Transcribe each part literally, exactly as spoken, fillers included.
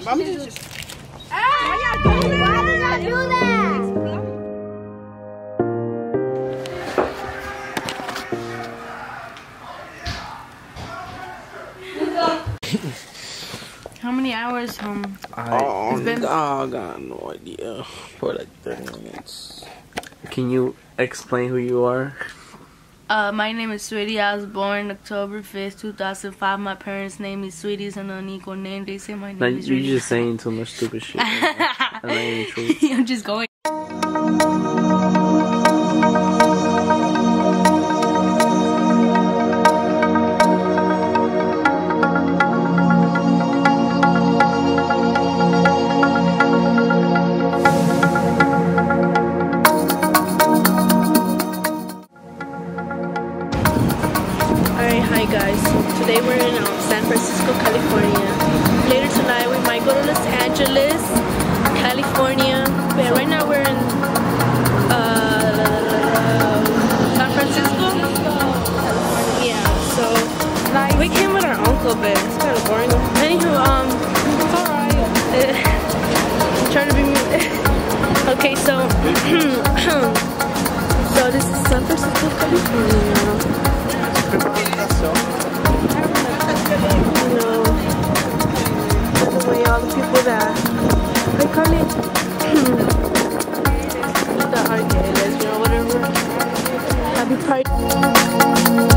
Mommy just. Hey! Why y'all do that? Why did y'all do that? How many hours home? I, it's been... I got no idea. For like thirty minutes. Can you explain who you are? Uh, my name is Sweetie. I was born October fifth, two thousand five. My parents' name is Sweetie, and an equal name. They say my name Now, is you're Sweetie. just saying too much stupid shit. Right? And that ain't true. I'm just going. Hi guys, today we're in um, San Francisco, California. Later tonight we might go to Los Angeles, California. But right now we're in uh, San Francisco. Yeah, so we came with our uncle, but it's kind of boring. Anywho, um, it's alright. I'm trying to be okay, so so this is San Francisco, California. You know, the way all the people that they call it the art gay, lesbian, or whatever. Happy Pride.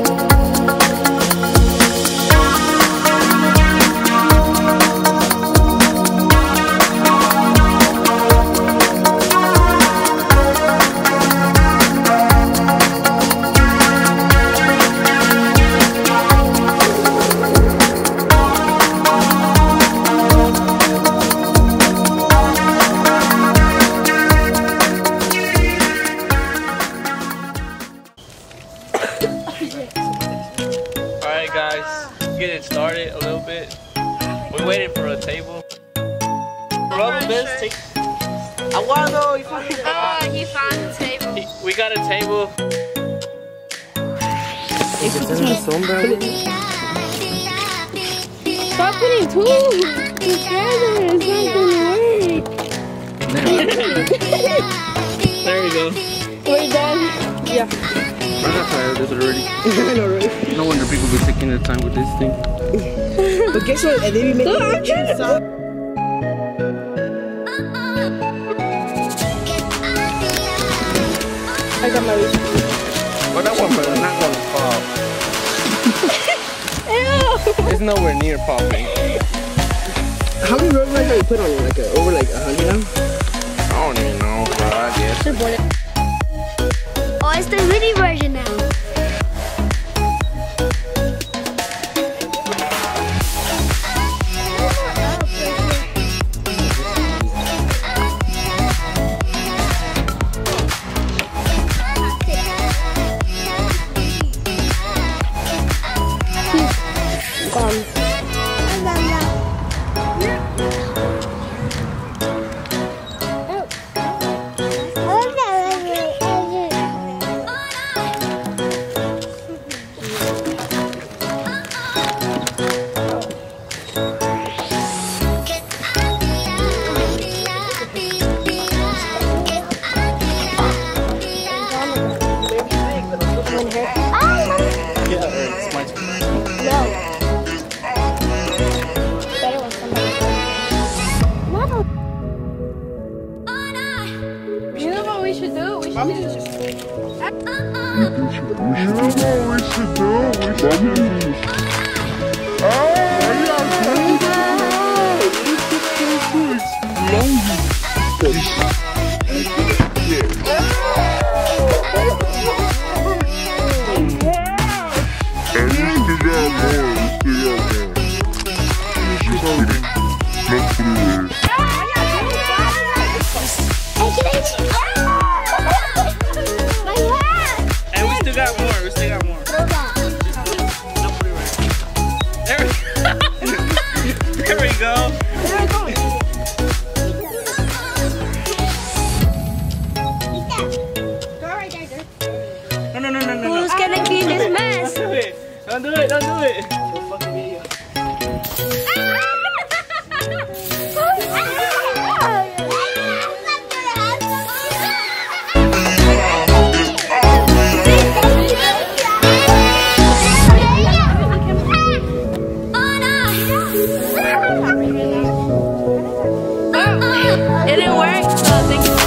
Alright guys, getting started a little bit. We're waiting for a table. Rubber best take. I wanna know if I Oh, he found the table. We got a table. Stop putting two together. It's not gonna work. There we go. We're done. Yeah. I got tired of this already. I know, right? No wonder people be taking their time with this thing. But guess what? And they be making I'm trying to. I got my wish. Well, that one is not gonna pop. Ew. It's nowhere near popping. How many rubber bands have you put on it? Like a, over like a hundred now? I don't even know, bro. I guess. Oh, it's the mini version now. Mommy just. And we still got more. We still got more. There we, there we go. No, no, no, no, no. Who's gonna clean this mess? Don't do it. Don't do it. Don't do it. It didn't work, so thank you.